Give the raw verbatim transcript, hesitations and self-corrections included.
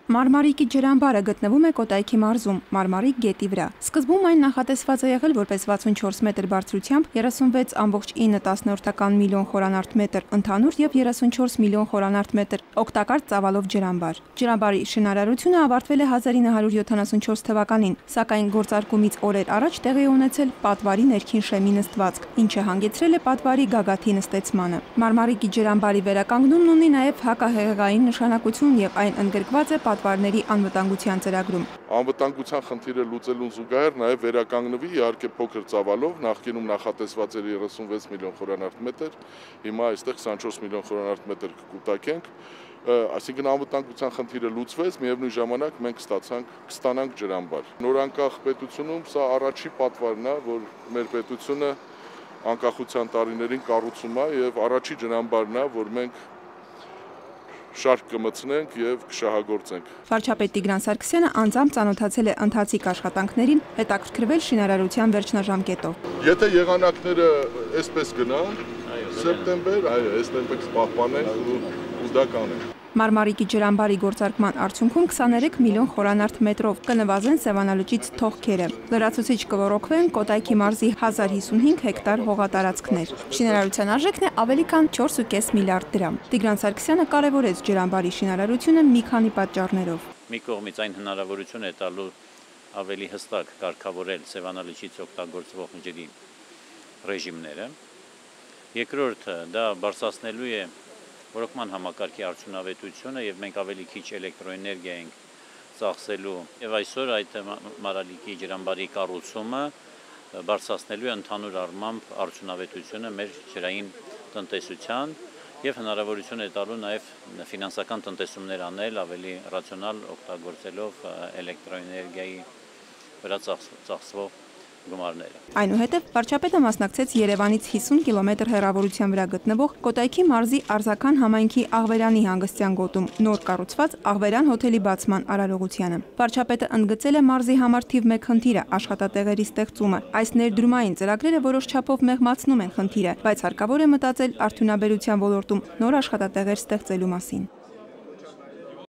Մարմարիկի ջրամբարը գտնվում է Կոտայքի մարզում, Մարմարիկ գետի վրա։ Սկզբում այն նախատեսված է եղել որպես վաթսունչորս մետր բարձրությամբ երեսունվեց կόμμα ինը միլիոն խորանարդ մետր ընդհանուր և երեսունչորս միլիոն խորանարդ մետր օգտակար ծավալով ջրամբար։ Ջրամբարի շինարարությունը ավարտվել է հազար ինը հարյուր յոթանասունչորս թվականին, սակայն գործարկումից օրեր առաջ տեղի է ունեցել պատվարի ներքին շեմի նստվածք, ինչը հանգեցրել է պատվարի գագաթի նստեցմանը։ Մարմարիկի ջրամբարի վերականգնումն ունի նաև հակահեղեղային նշանակություն և այն ընդգրկված է պատվարների անվտանգության ծրագրում։ Անվտանգության խնդիրը լուծելուն զուգահեռ նաև վերականգնվի իհարկե փոքր ծավալով, նախկինում նախատեսված էր երեսունվեց միլիոն խորանարդ մետր, հիմա այստեղ քսանչորս միլիոն խորանարդ մետր կկուտակենք, այսինքն անվտանգության խնդիրը լուծվեց, միևնույն ժամանակ մենք ստացանք կստանանք ջրամբար։ Նորանկախ պետությունում սա առաջի պատվարն է, որ մեր պետությունը անկախության տարիներին կառուցում է եւ առաջի ջրամբարն է, որ մենք շարք կմտցնենք եւ կշահագործենք։ Վարչապետ Տիգրան Սարգսյանը անձամբ ծանոթացել է ընթացիկ աշխատանքներին, հետաքրքրվել շինարարության վերջնաժամկետով։ Եթե եղանակները այսպես գնան, սեպտեմբեր, այո, այսպես պահպանենք ու դա կանենք։ Մարմարիկի ջրամբարի գործարկման արդյունքում քսաներեք միլիոն խորանարդ մետրով կնվազեն Սևանալճից թոքերը։ Լրացուցիչ կոռոգվեն Կոտայքի մարզի հազար հիսունհինգ հեկտար հողատարածքներ։ Շինարարության արժեքն է ավելի քան չորս ու կես միլիարդ դրամ։ Տիգրան Սարգսյանը կարևորեց ջրամբարի շինարարությունը մի քանի պատճառներով։ Մի կողմից այն հնարավորություն է տալու ավելի հստակ կարգավորել Սևանալճից օգտագործվող ջրի ռեժիմները։ Երկրորդը դա բարձրացնելու է ռոկման համակարգի արդյունավետությունը եւ մենք ավելի քիչ էլեկտրոէներգիա ենք ծախսելու եւ այսօր այդ մարալիկի ջրամբարի կառուցումը բարձրացնելու է ընդհանուր առմամբ արդյունավետությունը մեր ջրային տնտեսության եւ հնարավորություն է տալու նաեւ ֆինանսական տնտեսումներ անել ավելի ռացիոնալ օգտագործելով էլեկտրոէներգիայի վրա ծախսվող գումարները։ Այնուհետև վարչապետը մասնակցեց Երևանից հիսուն կիլոմետր հեռավորության վրա գտնվող Կոտայքի մարզի Արզական համայնքի Աղվերանի հանգստյան գոտում նոր կառուցված Աղվերան հոթելի բացման արարողությանը։ Վարչապետը ընդգծել է մարզի համար թիվ մեկ խնդիրը աշխատատեղերի ստեղծումը։ Այս ներդրումային ծրագրերը որոշ չափով մեղմացնում են խնդիրը, բայց հարկավոր է մտածել արդյունաբերության ոլորտում նոր աշխատատեղեր ստեղծելու մասին։